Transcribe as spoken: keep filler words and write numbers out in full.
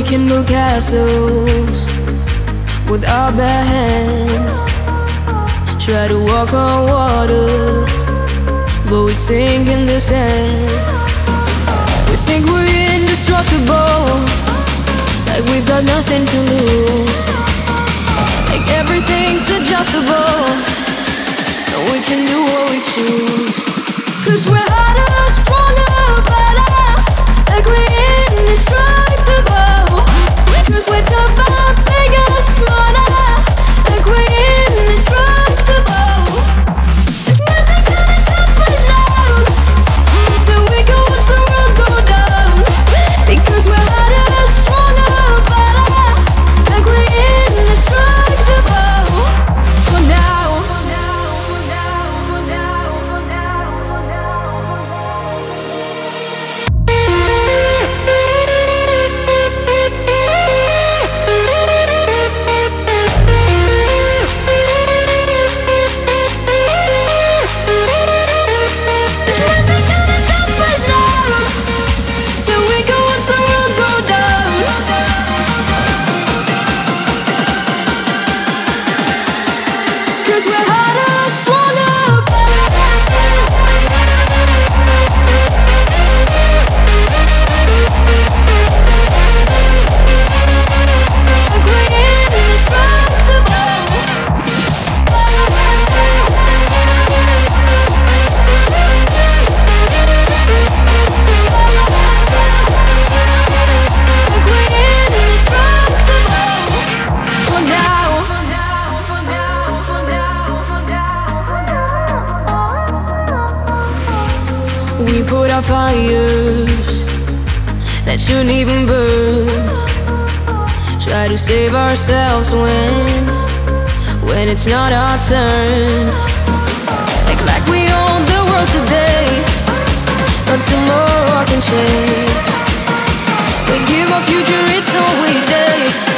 can build castles with our bare hands. Try to walk on water, but we sink in the sand. We think we're indestructible, like we've got nothing to lose, like everything's adjustable, so we can do what we choose. Cause we're harder, stronger, better, like we're indestructible. Cause we're tougher, bigger, smarter, like we're indestructible. If nothing's gonna stop us now, then we can watch the world go down. Because we're harder, stronger, better, like we're indestructible. For now, for now, for now, for now, for now, for we put out fires that shouldn't even burn. Try to save ourselves when when it's not our turn. Like like we own the world today, but tomorrow I can change. We give our future, it's all we take.